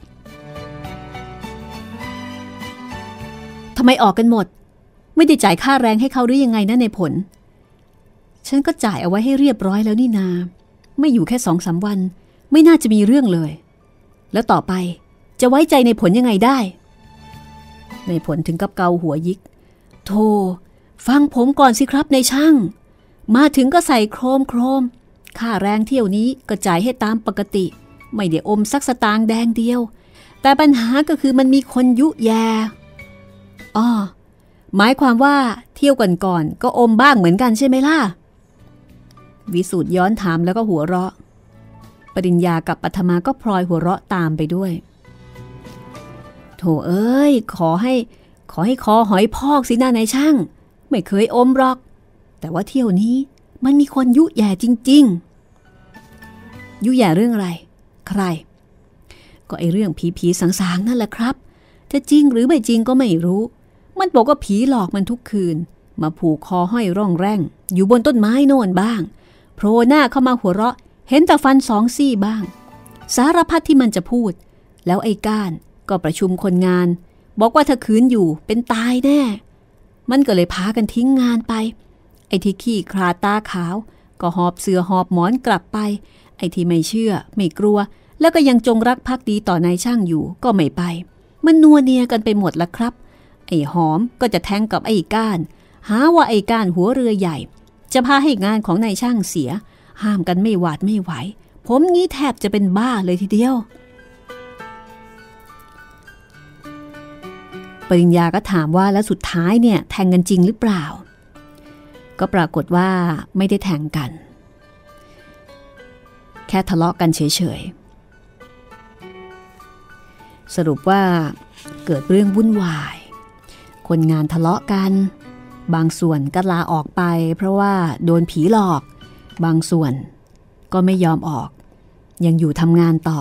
ทำไมออกกันหมดไม่ได้จ่ายค่าแรงให้เขาหรือยังไงนะในผลฉันก็จ่ายเอาไว้ให้เรียบร้อยแล้วนี่นาไม่อยู่แค่ 2-3 วันไม่น่าจะมีเรื่องเลยแล้วต่อไปจะไว้ใจในผลยังไงได้ในผลถึงกับเกาหัวยิกโธ่ฟังผมก่อนสิครับในช่างมาถึงก็ใส่โครมค่าแรงเที่ยวนี้ก็จ่ายให้ตามปกติไม่ได้อมสักสตางค์แดงเดียวแต่ปัญหาก็คือมันมีคนยุแยหมายความว่าเที่ยวก่อนก็อมบ้างเหมือนกันใช่ไหมล่ะวิสูตรย้อนถามแล้วก็หัวเราะปริญญากับปัทมาก็พลอยหัวเราะตามไปด้วยโธ่เอ้ยขอให้คอหอยพอกสินะนายช่างไม่เคยอมหรอกแต่ว่าเที่ยวนี้มันมีคนยุแย่จริงยุแย่เรื่องอะไรใครก็ไอเรื่องผีสางๆนั่นแหละครับจะจริงหรือไม่จริงก็ไม่รู้มันบอกว่าผีหลอกมันทุกคืนมาผูกคอห้อยร่องแร่งอยู่บนต้นไม้โน่นบ้างโผล่หน้าเข้ามาหัวเราะเห็นแต่ฟัน2 ซี่บ้างสารพัดที่มันจะพูดแล้วไอ้ก้านก็ประชุมคนงานบอกว่าถ้าคืนอยู่เป็นตายแน่มันก็เลยพากันทิ้งงานไปไอ้ที่ขี้คลาตาขาวก็หอบเสื่อหอบหมอนกลับไปไอ้ที่ไม่เชื่อไม่กลัวแล้วก็ยังจงรักภักดีต่อนายช่างอยู่ก็ไม่ไปมันนัวเนียกันไปหมดละครับไอ้หอมก็จะแทงกับไอ้ก้านหาว่าไอ้ก้านหัวเรือใหญ่จะพาให้งานของนายช่างเสียห้ามกันไม่หวาดไม่ไหวผมงี้แทบจะเป็นบ้าเลยทีเดียวปริญญาก็ถามว่าแล้วสุดท้ายเนี่ยแทงกันจริงหรือเปล่าก็ปรากฏว่าไม่ได้แทงกันแค่ทะเลาะกันเฉยๆสรุปว่าเกิดเรื่องวุ่นวายคนงานทะเลาะกันบางส่วนก็ลาออกไปเพราะว่าโดนผีหลอกบางส่วนก็ไม่ยอมออกยังอยู่ทำงานต่อ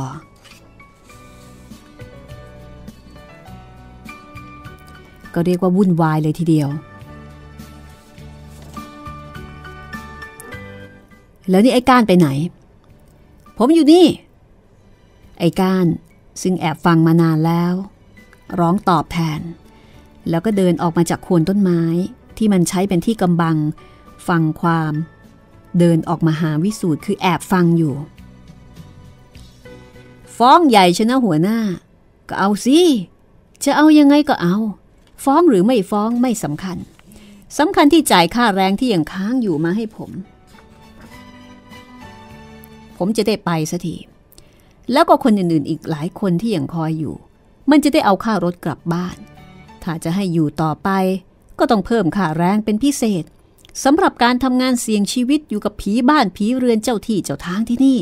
ก็เรียกว่าวุ่นวายเลยทีเดียวแล้วนี่ไอ้ก้านไปไหนผมอยู่นี่ไอ้ก้านซึ่งแอบฟังมานานแล้วร้องตอบแทนแล้วก็เดินออกมาจากโคนต้นไม้ที่มันใช้เป็นที่กำบังฟังความเดินออกมาหาวิสูตรคือแอบฟังอยู่ฟ้องใหญ่ชนะหัวหน้าก็เอาสิจะเอายังไงก็เอาฟ้องหรือไม่ฟ้องไม่สำคัญสำคัญที่จ่ายค่าแรงที่ยังค้างอยู่มาให้ผมจะได้ไปสักทีแล้วก็คนอื่นๆอีกหลายคนที่ยังคอยอยู่มันจะได้เอาค่ารถกลับบ้านถ้าจะให้อยู่ต่อไปก็ต้องเพิ่มค่าแรงเป็นพิเศษสำหรับการทำงานเสี่ยงชีวิตอยู่กับผีบ้านผีเรือนเจ้าที่เจ้าทางที่นี่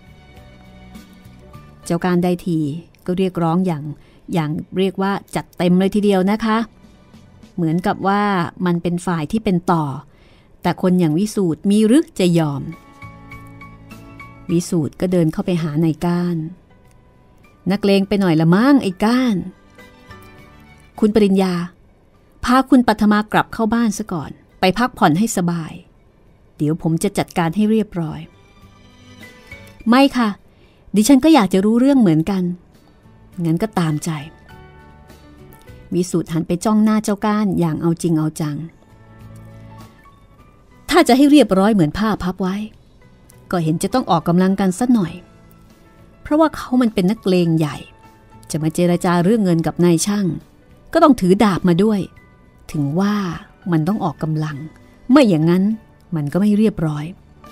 เจ้าการได้ทีก็เรียกร้องอย่างเรียกว่าจัดเต็มเลยทีเดียวนะคะเหมือนกับว่ามันเป็นฝ่ายที่เป็นต่อแต่คนอย่างวิสูตรมีหรือจะยอมวิสูตรก็เดินเข้าไปหานายก้านนักเลงไปหน่อยละมั้งไอ้ก้านคุณปริญญาพาคุณปัทมากลับเข้าบ้านซะก่อนไปพักผ่อนให้สบายเดี๋ยวผมจะจัดการให้เรียบร้อยไม่ค่ะดิฉันก็อยากจะรู้เรื่องเหมือนกันงั้นก็ตามใจวิสูตรหันไปจ้องหน้าเจ้าก้านอย่างเอาจริงเอาจังถ้าจะให้เรียบร้อยเหมือนผ้าพับไว้ก็เห็นจะต้องออกกำลังกันสักหน่อยเพราะว่าเขามันเป็นนักเลงใหญ่จะมาเจรจาเรื่องเงินกับนายช่างก็ต้องถือดาบมาด้วยถึงว่ามันต้องออกกำลังไม่อย่างนั้นมันก็ไม่เรียบร้อย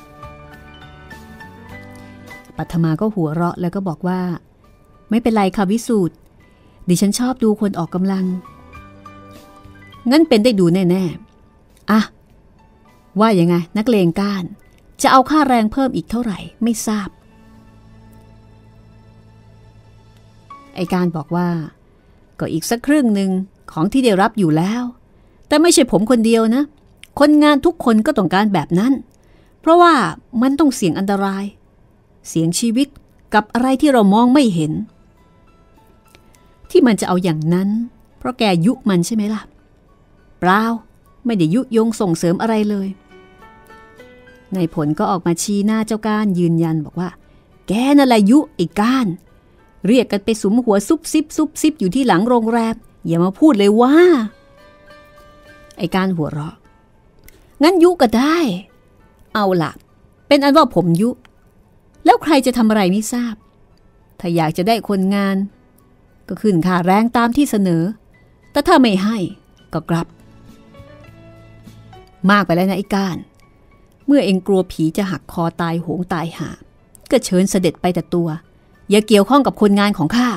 ปัทมาก็หัวเราะแล้วก็บอกว่าไม่เป็นไรค่ะวิสูตรดิฉันชอบดูคนออกกำลังงั้นเป็นได้ดูแน่ๆอ่ะว่ายังไงนักเลงก้านจะเอาค่าแรงเพิ่มอีกเท่าไหร่ไม่ทราบไอ้ก้านบอกว่าก็อีกสักครึ่งหนึ่งของที่ได้รับอยู่แล้วแต่ไม่ใช่ผมคนเดียวนะคนงานทุกคนก็ต้องการแบบนั้นเพราะว่ามันต้องเสี่ยงอันตรายเสี่ยงชีวิตกับอะไรที่เรามองไม่เห็นที่มันจะเอาอย่างนั้นเพราะแกยุมันใช่ไหมล่ะเปล่าไม่ได้ยุยงส่งเสริมอะไรเลยนายผลก็ออกมาชี้หน้าเจ้าก้านยืนยันบอกว่าแกนั่นแหละยุไอ้ก้านเรียกกันไปสุมหัวซุบซิบอยู่ที่หลังโรงแรมอย่ามาพูดเลยว่าไอ้ก้านหัวเราะงั้นยุก็ได้เอาล่ะเป็นอันว่าผมยุแล้วใครจะทำอะไรไม่ทราบถ้าอยากจะได้คนงานก็ขึ้นค่าแรงตามที่เสนอแต่ถ้าไม่ให้ก็กลับมากไปแล้วนะไอ้ก้านเมื่อเอ็งกลัวผีจะหักคอตายโหงตายหาก็เชิญเสด็จไปแต่ตัวอย่าเกี่ยวข้องกับคนงานของข้า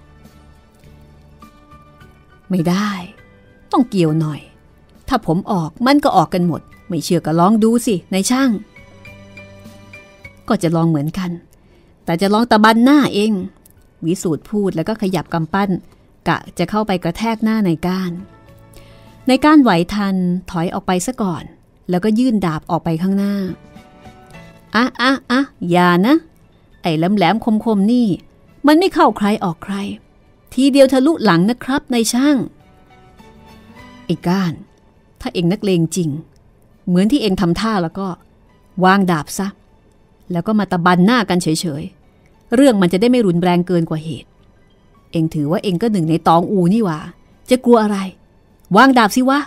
ไม่ได้ต้องเกี่ยวหน่อยถ้าผมออกมันก็ออกกันหมดไม่เชื่อก็ลองดูสินายช่างก็จะลองเหมือนกันแต่จะลองตะบันหน้าเองวิสูตรพูดแล้วก็ขยับกำปั้นกะจะเข้าไปกระแทกหน้านายก้านนายก้านไหวทันถอยออกไปซะก่อนแล้วก็ยื่นดาบออกไปข้างหน้าอย่านะไอ้แหลมๆคมๆนี่มันไม่เข้าใครออกใครทีเดียวทะลุหลังนะครับนายช่างไอ้ก้านถ้าเองนักเลงจริงเหมือนที่เองทำท่าแล้วก็วางดาบซะแล้วก็มาตะบันหน้ากันเฉยๆเรื่องมันจะได้ไม่รุนแรงเกินกว่าเหตุเองถือว่าเองก็หนึ่งในตองอูนี่หว่าจะกลัวอะไรวางดาบสิวะ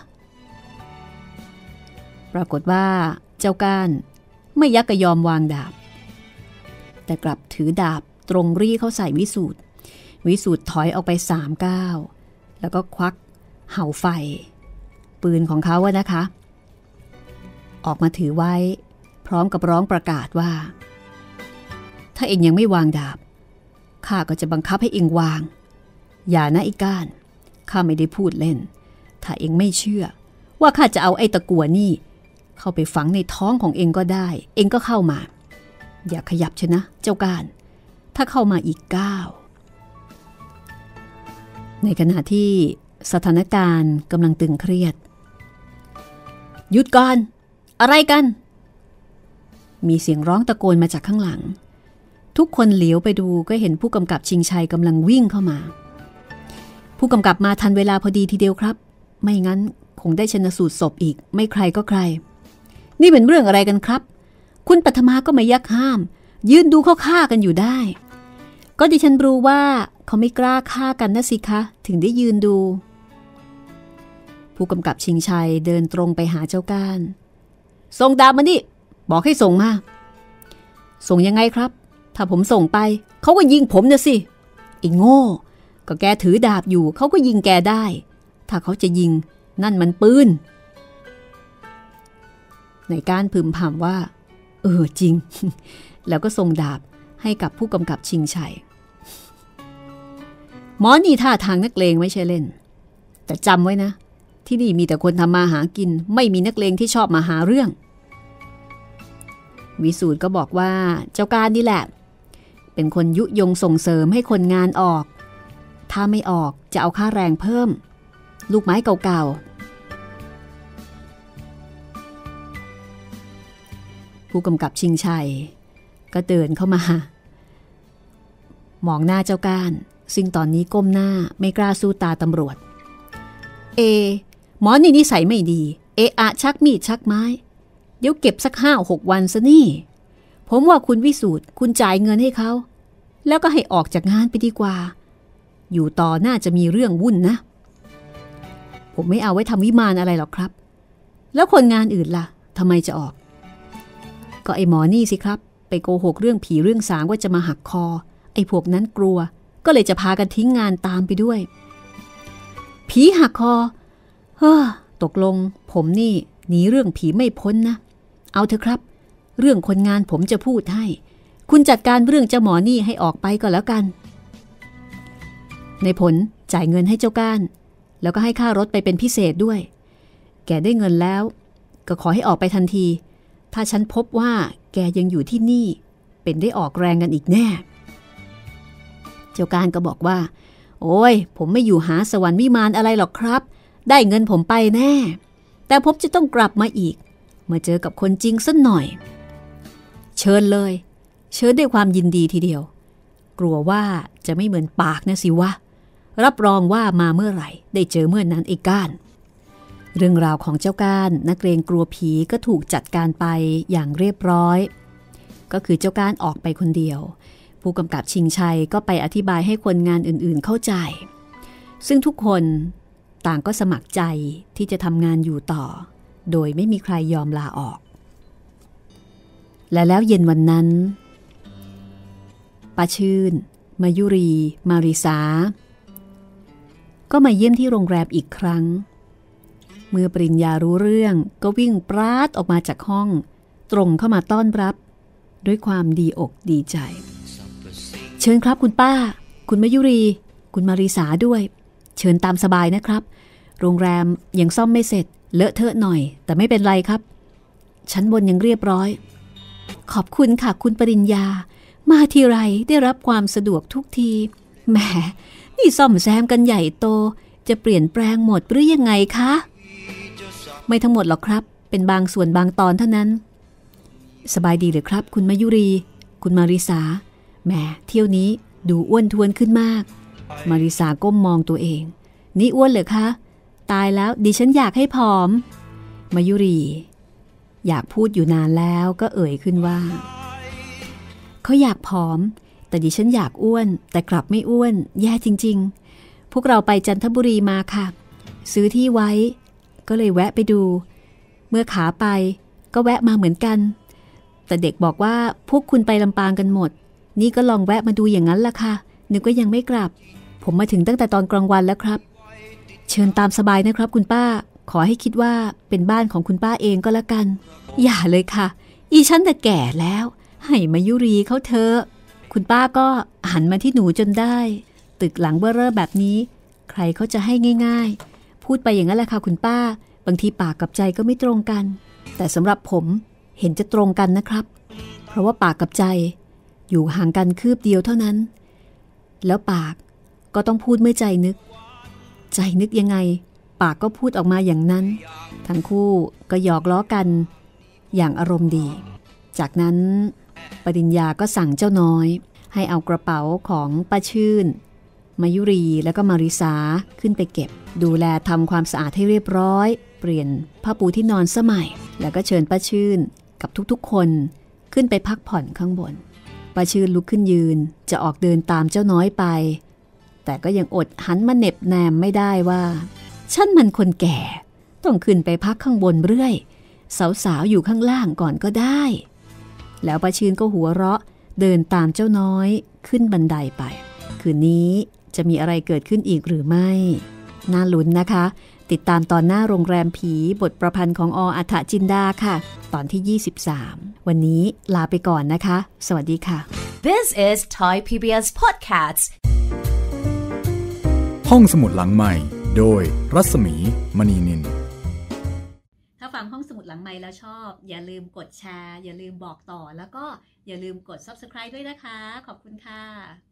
ปรากฏว่าเจ้าก้านไม่ยักกระยอมวางดาบแต่กลับถือดาบตรงรี่เข้าใส่วิสูตรถอยออกไป3 ก้าวแล้วก็ควักเห่าไฟปืนของเขาอะนะคะออกมาถือไว้พร้อมกับร้องประกาศว่าถ้าเองยังไม่วางดาบข้าก็จะบังคับให้เองวางอย่านะไอ้ก้านข้าไม่ได้พูดเล่นถ้าเองไม่เชื่อว่าข้าจะเอาไอ้ตะกั่วนี่เข้าไปฝังในท้องของเองก็ได้เองก็เข้ามาอย่าขยับเชนะเจ้าก้านถ้าเข้ามาอีกก้าวในขณะที่สถานการณ์กำลังตึงเครียดหยุดก่อนอะไรกันมีเสียงร้องตะโกนมาจากข้างหลังทุกคนเหลียวไปดูก็เห็นผู้กำกับชิงชัยกำลังวิ่งเข้ามาผู้กำกับมาทันเวลาพอดีทีเดียวครับไม่งั้นคงได้ชันสูตรศพอีกไม่ใครก็ใครนี่เป็นเรื่องอะไรกันครับคุณปัทมาก็ไม่ยักห้ามยืนดูเขาฆ่ากันอยู่ได้ก็ดิฉันรู้ว่าเขาไม่กล้าฆ่ากันนะสิคะถึงได้ยืนดูผู้กำกับชิงชัยเดินตรงไปหาเจ้าก้านส่งดาบมานี่บอกให้ส่งมาส่งยังไงครับถ้าผมส่งไปเขาก็ยิงผมนะสิไอ้โง่ก็แกถือดาบอยู่เขาก็ยิงแกได้ถ้าเขาจะยิงนั่นมันปืนในการพึมพำว่าจริง แล้วก็ส่งดาบให้กับผู้กำกับชิงชัยหมอนี่ท่าทางนักเลงไม่ใช่เล่นแต่จำไว้นะที่นี่มีแต่คนทำมาหากินไม่มีนักเลงที่ชอบมาหาเรื่องวิสูตรก็บอกว่าเจ้าการนี่แหละเป็นคนยุยงส่งเสริมให้คนงานออกถ้าไม่ออกจะเอาค่าแรงเพิ่มลูกไม้เก่าๆผู้กำกับชิงชัยก็เดินเข้ามามองหน้าเจ้าก้านซึ่งตอนนี้ก้มหน้าไม่กล้าสู้ตาตำรวจหมอนี่นิสัยไม่ดีอะชักมีดชักไม้เดี๋ยวเก็บสัก5-6 วันซะนี่ผมว่าคุณวิสูตรคุณจ่ายเงินให้เขาแล้วก็ให้ออกจากงานไปดีกว่าอยู่ต่อน่าจะมีเรื่องวุ่นนะผมไม่เอาไว้ทำวิมานอะไรหรอกครับแล้วคนงานอื่นล่ะทำไมจะออกก็ไอ้หมอนี่สิครับไปโกหกเรื่องผีเรื่องสางว่าจะมาหักคอไอ้พวกนั้นกลัวก็เลยจะพากันทิ้งงานตามไปด้วยผีหักคอตกลงผมนี่หนีเรื่องผีไม่พ้นนะเอาเถอะครับเรื่องคนงานผมจะพูดให้คุณจัดการเรื่องเจ้าหมอนี่ให้ออกไปก็แล้วกันในผลจ่ายเงินให้เจ้าก้านแล้วก็ให้ค่ารถไปเป็นพิเศษด้วยแกได้เงินแล้วก็ขอให้ออกไปทันทีถ้าฉันพบว่าแกยังอยู่ที่นี่เป็นได้ออกแรงกันอีกแน่เจ้าก้านก็บอกว่าโอ้ยผมไม่อยู่หาสวรรค์วิมานอะไรหรอกครับได้เงินผมไปแน่แต่ผมจะต้องกลับมาอีกมาเจอกับคนจริงสักหน่อยเชิญเลยเชิญด้วยความยินดีทีเดียวกลัวว่าจะไม่เหมือนปากนะสิวะรับรองว่ามาเมื่อไหร่ได้เจอเมื่อนั้นไอ้ก้านเรื่องราวของเจ้าก้านนักเรงกลัวผีก็ถูกจัดการไปอย่างเรียบร้อยก็คือเจ้าก้านออกไปคนเดียวผู้กำกับชิงชัยก็ไปอธิบายให้คนงานอื่นๆเข้าใจซึ่งทุกคนต่างก็สมัครใจที่จะทำงานอยู่ต่อโดยไม่มีใครยอมลาออกและแล้วเย็นวันนั้นป้าชื่นมายุรีมาริสาก็มาเยี่ยมที่โรงแรมอีกครั้งเมื่อปริญญารู้เรื่องก็วิ่งปราดออกมาจากห้องตรงเข้ามาต้อนรับด้วยความดีอกดีใจเชิญครับคุณป้าคุณมายุรีคุณมาริสาด้วยเชิญตามสบายนะครับโรงแรมยังซ่อมไม่เสร็จเลอะเทอะหน่อยแต่ไม่เป็นไรครับชั้นบนยังเรียบร้อยขอบคุณค่ะคุณปริญญามาทีไรได้รับความสะดวกทุกทีแหมนี่ซ่อมแซมกันใหญ่โตจะเปลี่ยนแปลงหมดหรือยังไงคะไม่ทั้งหมดหรอกครับเป็นบางส่วนบางตอนเท่านั้นสบายดีหรือครับคุณมายุรีคุณมาริสาแหมเที่ยวนี้ดูอ้วนท้วนขึ้นมากมาริสาก้มมองตัวเองนี่อ้วนเหรอคะตายแล้วดิฉันอยากให้ผอมมายุรีอยากพูดอยู่นานแล้วก็เอ่ยขึ้นว่าเขาอยากผอมแต่ดิฉันอยากอ้วนแต่กลับไม่อ้วนแย่จริงๆพวกเราไปจันทบุรีมาค่ะซื้อที่ไว้ก็เลยแวะไปดูเมื่อขาไปก็แวะมาเหมือนกันแต่เด็กบอกว่าพวกคุณไปลำปางกันหมดนี่ก็ลองแวะมาดูอย่างนั้นล่ะค่ะนึกว่ายังไม่กลับผมมาถึงตั้งแต่ตอนกลางวันแล้วครับเชิญตามสบายนะครับคุณป้าขอให้คิดว่าเป็นบ้านของคุณป้าเองก็แล้วกันอย่าเลยค่ะอีฉันแต่แก่แล้วให้มายุรีเขาเถอะคุณป้าก็หันมาที่หนูจนได้ตึกหลังเบ้อเร่อแบบนี้ใครเขาจะให้ง่ายๆพูดไปอย่างนั้นแหละค่ะคุณป้าบางทีปากกับใจก็ไม่ตรงกันแต่สำหรับผมเห็นจะตรงกันนะครับเพราะว่าปากกับใจอยู่ห่างกันคืบเดียวเท่านั้นแล้วปากก็ต้องพูดเมื่อใจนึกใจนึกยังไงปากก็พูดออกมาอย่างนั้นทั้งคู่ก็หยอกล้อกันอย่างอารมณ์ดีจากนั้นปริญญาก็สั่งเจ้าน้อยให้เอากระเป๋าของป้าชื่นมายุรีแล้วก็มาริสาขึ้นไปเก็บดูแลทำความสะอาดให้เรียบร้อยเปลี่ยนผ้าปูที่นอนสมัยแล้วก็เชิญป้าชื่นกับทุกๆคนขึ้นไปพักผ่อนข้างบนป้าชื่นลุกขึ้นยืนจะออกเดินตามเจ้าน้อยไปแต่ก็ยังอดหันมาเหน็บแนมไม่ได้ว่าฉันมันคนแก่ต้องขึ้นไปพักข้างบนเรื่อยสาวๆอยู่ข้างล่างก่อนก็ได้แล้วป้าชื่นก็หัวเราะเดินตามเจ้าน้อยขึ้นบันไดไปคืนนี้จะมีอะไรเกิดขึ้นอีกหรือไม่น่าลุ้นนะคะติดตามตอนหน้าโรงแรมผีบทประพันธ์ของอัฏฐจินดาค่ะตอนที่23วันนี้ลาไปก่อนนะคะสวัสดีค่ะ This is Thai PBS Podcasts ห้องสมุดหลังใหม่โดยรัศมีมณีนินถ้าฟังห้องสมุดหลังใหม่แล้วชอบอย่าลืมกดแชร์อย่าลืมบอกต่อแล้วก็อย่าลืมกด Subscribe ด้วยนะคะขอบคุณค่ะ